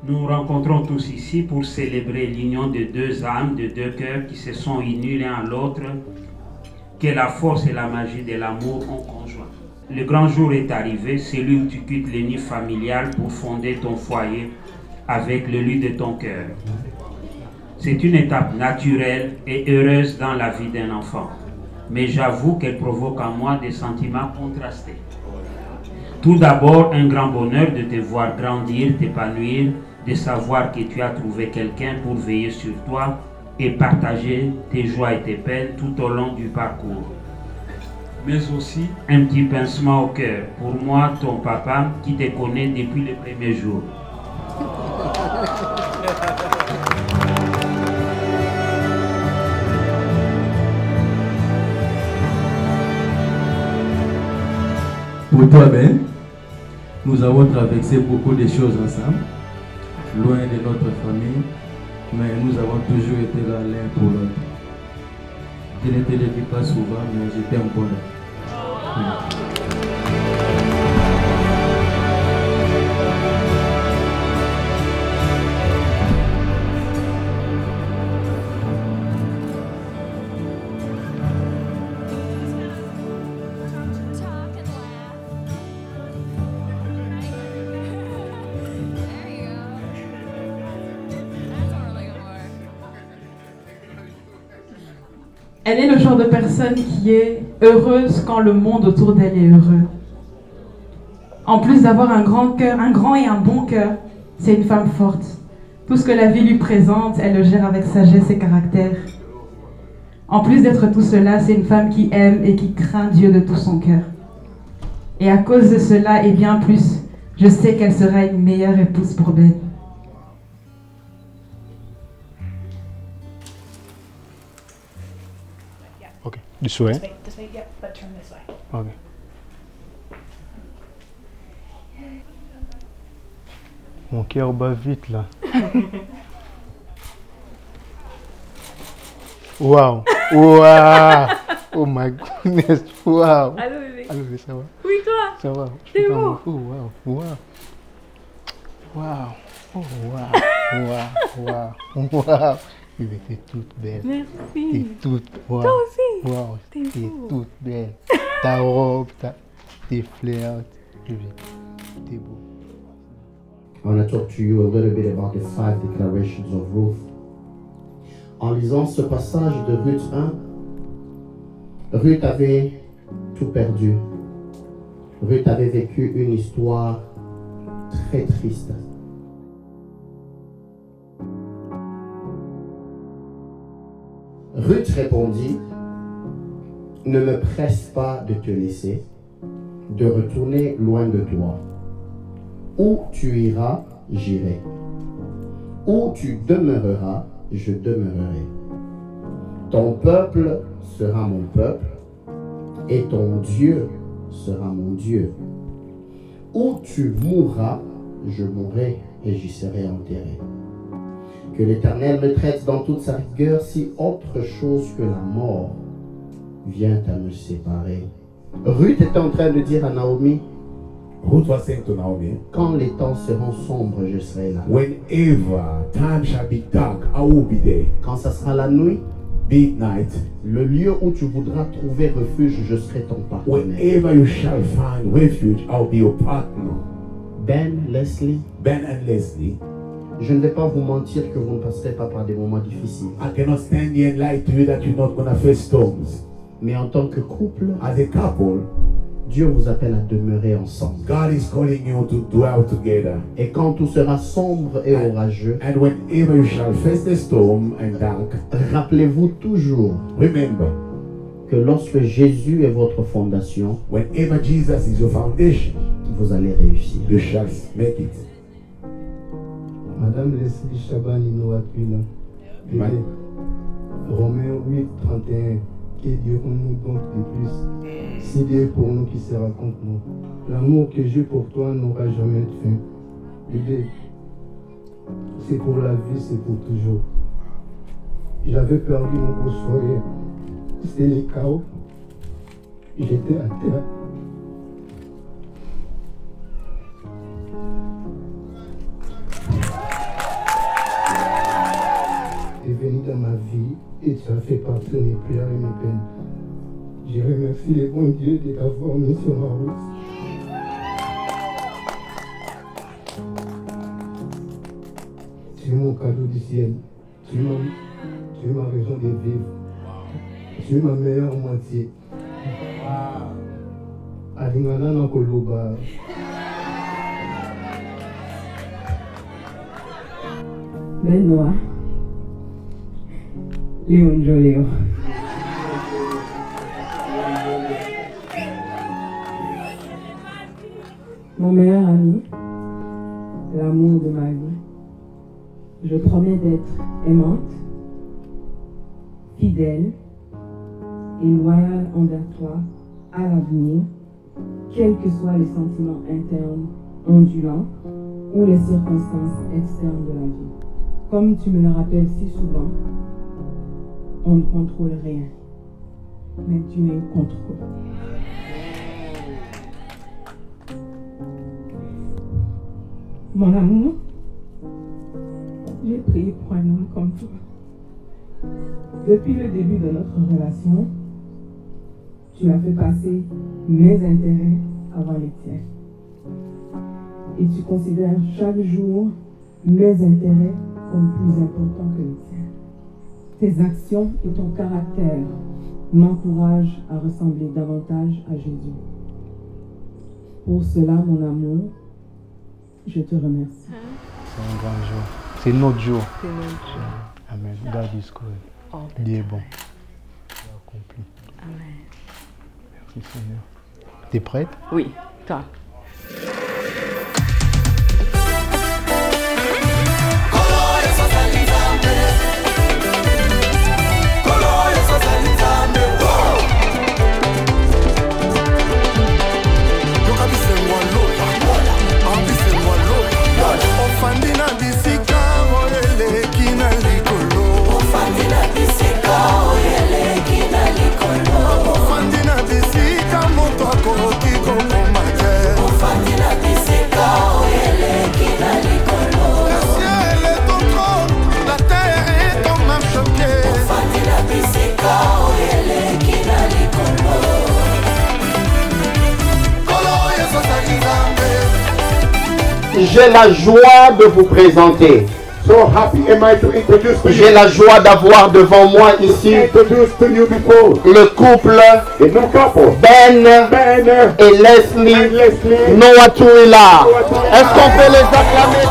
Nous nous rencontrons tous ici pour célébrer l'union de deux âmes, de deux cœurs qui se sont unis l'un à l'autre, que la force et la magie de l'amour ont conjoint. Le grand jour est arrivé, celui où tu quittes le nid familial pour fonder ton foyer avec le lit de ton cœur. C'est une étape naturelle et heureuse dans la vie d'un enfant, mais j'avoue qu'elle provoque en moi des sentiments contrastés. Tout d'abord, un grand bonheur de te voir grandir, t'épanouir, de savoir que tu as trouvé quelqu'un pour veiller sur toi et partager tes joies et tes peines tout au long du parcours. Mais aussi un petit pincement au cœur pour moi, ton papa, qui te connaît depuis le premier jour. Pour toi, Ben, nous avons traversé beaucoup de choses ensemble, loin de notre famille, mais nous avons toujours été là l'un pour l'autre. Je ne te le dis pas souvent, mais je t'aime encore là. Elle est le genre de personne qui est heureuse quand le monde autour d'elle est heureux. En plus d'avoir un grand cœur, un grand et un bon cœur, c'est une femme forte. Tout ce que la vie lui présente, elle le gère avec sagesse et caractère. En plus d'être tout cela, c'est une femme qui aime et qui craint Dieu de tout son cœur. Et à cause de cela et bien plus, je sais qu'elle sera une meilleure épouse pour Ben. Okay, this way. This way, yep, but turn this way. Okay. Mon cœur bat vite là. Wow! Wow! Oh my goodness! Wow! Allô bébé. Allô, ça va? Oui, toi. Ça va? T'es beau. Oh wow! Wow! Wow! Oh wow! Wow! Wow! Wow! Bébé, t'es toute belle. Merci. T'es toute. Wow. Toi aussi. Wow! T'es T'es beau. toute belle. Ta robe, tes fleurs. Bébé, t'es beau. I want to talk to you a little bit about the 5 declarations of Ruth. En lisant ce passage de Ruth 1, Ruth avait tout perdu. Ruth avait vécu une histoire très triste. Ruth répondit, « Ne me presse pas de te laisser, de retourner loin de toi. Où tu iras, j'irai. Où tu demeureras, je demeurerai. Ton peuple sera mon peuple, et ton Dieu sera mon Dieu. Où tu mourras, je mourrai, et j'y serai enterré. Que l'Éternel me traite dans toute sa rigueur si autre chose que la mort vient à me séparer. » Ruth était en train de dire à Naomi, Ruth was saying to Naomi, quand les temps seront sombres, je serai là. whenever time shall be dark, I will be there. Quand ça sera la nuit, Midnight, le lieu où tu voudras trouver refuge, je serai ton partenaire. whenever you shall find refuge, I'll be your partner. Ben, Leslie, Ben and Leslie, je ne vais pas vous mentir que vous ne passerez pas par des moments difficiles. I cannot stand here and lie to you that you're not going to face storms. Mais en tant que couple, As a couple, Dieu vous appelle à demeurer ensemble. God is calling you to dwell together. Et quand tout sera sombre et orageux, And whenever you shall face the storm and dark, rappelez-vous toujours remember, que lorsque Jésus est votre fondation, whenever Jesus is your foundation, vous allez réussir. you shall make it. Madame Leslie Chabanino Aquila, bébé, Romains 8, 31. Que dirons-nous donc de plus? Si Dieu est pour nous, qui sera contre nous? L'amour que j'ai pour toi n'aura jamais de fin. Bébé, c'est pour la vie, c'est pour toujours. J'avais perdu mon beau sourire. C'était le chaos. J'étais à terre. vie et tu as fait partir mes pleurs et mes peines. Je remercie les bons dieux de t'avoir mis sur ma route. Tu es mon cadeau du ciel. Tu es ma raison de vivre. Tu es ma meilleure moitié. Alingana na koloba. Benoît. Léon Joléo. Mon meilleur ami, l'amour de ma vie. Je promets d'être aimante, fidèle et loyale envers toi à l'avenir, quels que soient les sentiments internes ondulants ou les circonstances externes de la vie. Comme tu me le rappelles si souvent, on ne contrôle rien, mais Dieu contrôle. Mon amour, j'ai prié pour un homme comme toi. Depuis le début de notre relation, tu as fait passer mes intérêts avant les tiens. Et tu considères chaque jour mes intérêts comme plus importants que les tiens. Tes actions et ton caractère m'encouragent à ressembler davantage à Jésus. Pour cela, mon amour, je te remercie. C'est un grand jour. C'est notre jour. C'est notre jour. Amen. God is good. Dieu est bon. Il a accompli. Amen. Merci Seigneur. T'es prête? Oui, toi. J'ai la joie de vous présenter. So happy am I to introduce to J'ai you. la joie d'avoir devant moi ici Introduce to you before le couple the new couple. Ben Ben et and Leslie Leslie. Noatouila. Est-ce qu'on peut les acclamer?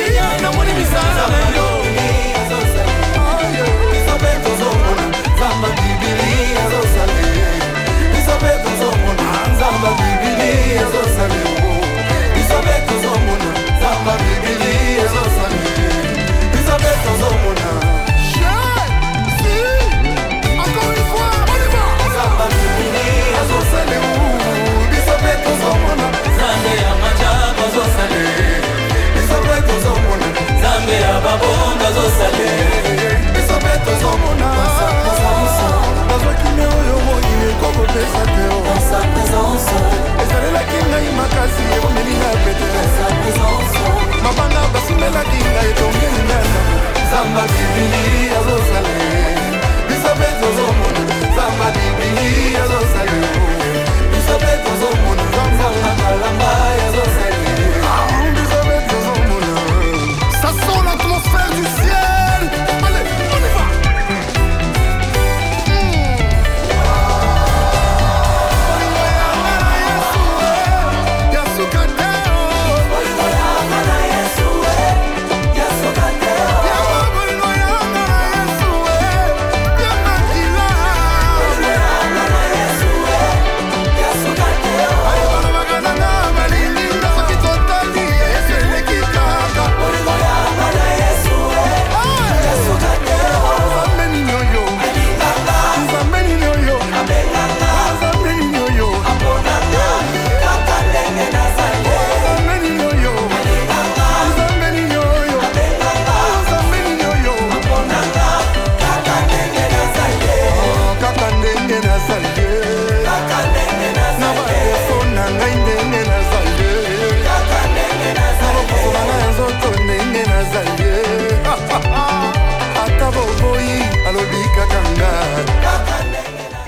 Zamba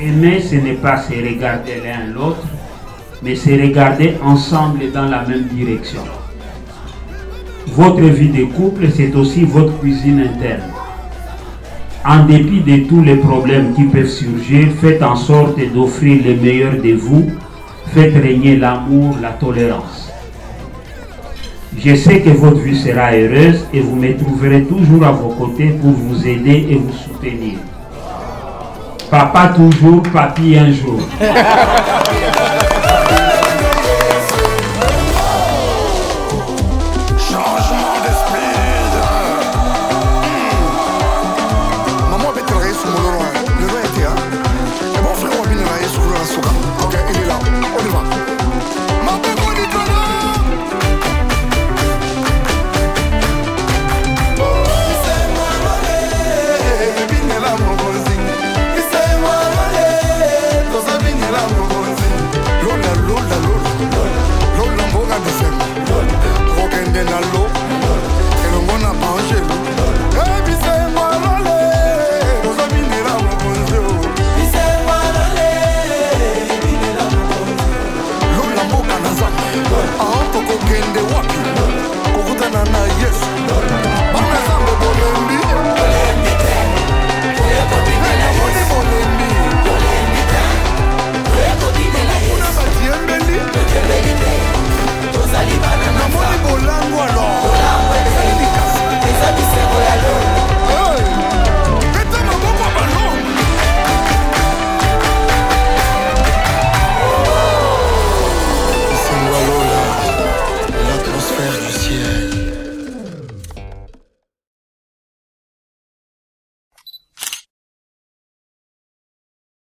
Aimer, ce n'est pas se regarder l'un l'autre, mais se regarder ensemble dans la même direction. Votre vie de couple, c'est aussi votre cuisine interne. En dépit de tous les problèmes qui peuvent surgir, faites en sorte d'offrir le meilleur de vous. Faites régner l'amour, la tolérance. Je sais que votre vie sera heureuse et vous me trouverez toujours à vos côtés pour vous aider et vous soutenir. Papa toujours, papy un jour.